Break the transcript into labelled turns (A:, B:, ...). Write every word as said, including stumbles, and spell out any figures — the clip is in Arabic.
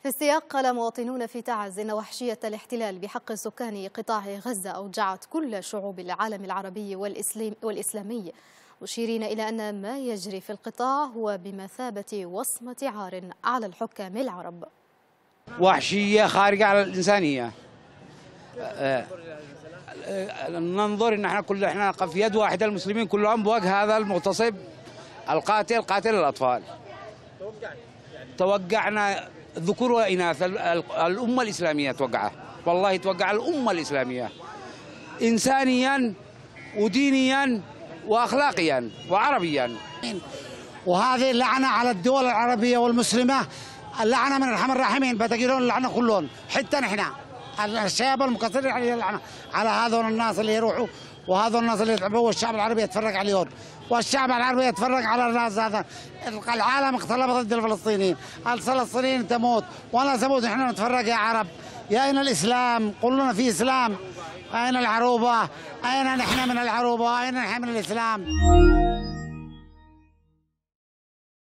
A: في السياق قال مواطنون في تعز إن وحشية الاحتلال بحق سكان قطاع غزة أوجعت كل شعوب العالم العربي والإسلامي، مشيرين إلى أن ما يجري في القطاع هو بمثابة وصمة عار على الحكام العرب.
B: وحشية خارجة على الإنسانية. ننظر إن احنا كل احنا في يد واحدة، المسلمين كلهم بوجه هذا المغتصب القاتل قاتل الأطفال. توقعنا ذكور وإناث، الأمة الإسلامية توقعها، والله توقع الأمة الإسلامية إنسانيا ودينيا وأخلاقيا وعربيا.
C: وهذه اللعنة على الدول العربية والمسلمة، اللعنة من أرحم الراحمين، بتجيلون اللعنة كلهم حتى نحن الشباب المقصرين عليه اللعنة على هذول الناس اللي يروحوا وهذول الناس اللي يتعبوا، والشعب العربي يتفرج عليهم، والشعب العربي يتفرج على الناس. هذا العالم اقترب ضد الفلسطينيين، الفلسطينيين تموت وانا تموت، نحن نتفرج يا عرب. يا أين الإسلام؟ قل في إسلام. أين العروبة؟ أين نحن من العروبة؟ أين نحن من الإسلام؟